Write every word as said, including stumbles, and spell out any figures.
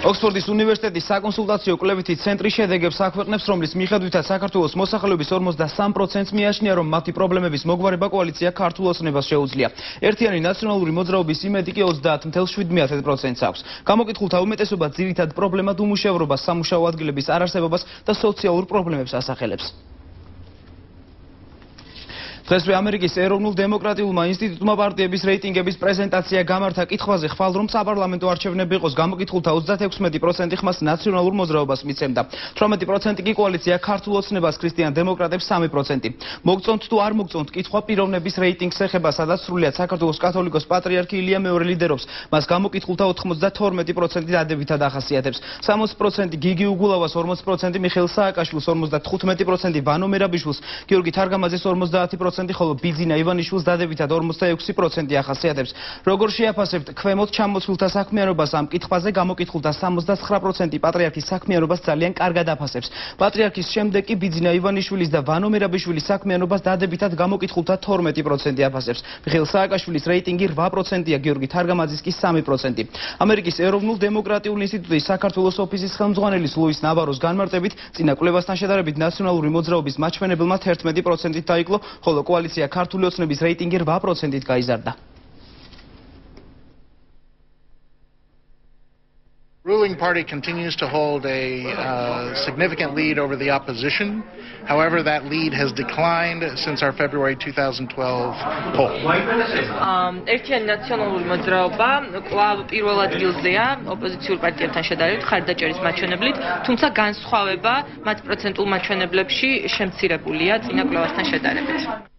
ოქსფორდის უნივერსიტეტის საკონსულტაციო კვლევითი ცენტრი შედეგებს აქვეყნებს, რომლის მიხედვითაც საქართველოს მოსახლეობის ორმოცდასამ პროცენტს მიიჩნია, რომ მათი პრობლემების მოგვარება კოალიცია ქართულ ოცნებას შეუძლია. ერთიანი ნაციონალური მოძრაობის იმედი კი ოცდაათ ათას შვიდმეტ პროცენტს აქვს. გამოკითხულთა უმეტესობა ძირითად პრობლემად უმუშევრობას, სამუშაო ადგილების არარსებობას და სოციალურ პრობლემებს ასახელებს. დღესვე ამერიკის ეროვნულ დემოკრატიულმა ინსტიტუტმა პარტიების რეიტინგების პრეზენტაცია გამართა კითხვაზე ხვალ, რომ საპარლამენტო არჩევნები იყოს გამოკითხულთა ოცდაექვსმეტი პროცენტი ხმას ნაციონალურ მოძრაობას მიცემდა. თვრამეტი პროცენტი კი კოალიცია ქართულ ოცნებას, ქრისტიან დემოკრატებს სამი პროცენტი. მოგწონთ თუ არ მოგწონთ კითხვა პიროვნების რეიტინგს ეხება, სადაც სრულიად საქართველოს კათოლიკოს პატრიარქი ილია მეორე ლიდერობს. მას გამოკითხულთა ოთხმოცდათორმეტი პროცენტი დადებითად ახასიათებს. სამოცი პროცენტი გიგი უგულავას, ორმოცი პროცენტი მიხეილ სააკაშვილს, ორმოცდათხუთმეტი პროცენტი ვანო მერაბიშვილს, გიორგი თარგამაძეს ორმოცდაათი პროცენტი, ხოლო ბიძინა ივანიშვილს დადებითად ორმოცდაექვსი პროცენტი ახასიათებს. როგორ შეაფასებთ ქვემოთ ჩამოცულთა საქმიანობას? ამ კითხვაზე გამოკითხულთა სამოცდაცხრა პროცენტი პატრიარქის საქმიანობას ძალიან კარგად აფასებს. პატრიარქის შემდეგ კი ბიძინა ივანიშვილის და ვანო მერაბიშვილის საქმიანობას დადებითად გამოკითხულთა თორმეტი პროცენტი აფასებს. მიხეილ სააკაშვილის რეიტინგი რვა პროცენტია, გიორგი თარგამაძის კი სამი პროცენტი. ამერიკის ეროვნულ დემოკრატიულ ინსტიტუტის საქართველოს ოფისის ხელმძღვანელის ლუის ნაბაროს განმარტებით, წინა კვლევასთან შედარებით ნაციონალური მოძრაობის მაჩვენებელმა თერთმეტი პროცენტით დაიკლო, ხოლო კოალიცია ქართული ოცნების რეიტინგი რვა პროცენტით გაიზარდა. Ruling party continues to hold a uh, significant lead over the opposition. However, that lead has declined since our February two thousand twelve poll. ერთიანი ნაციონალური მოძრაობა კვლავ პირველ ადგილზეა ოპოზიციურ პარტიებთან შედარებით ხარდაჭერის მაჩვენებლით, თუმცა განსხვავება მათ პროცენტულ მაჩვენებლებში შემცირებულია წინა კვლევასთან შედარებით.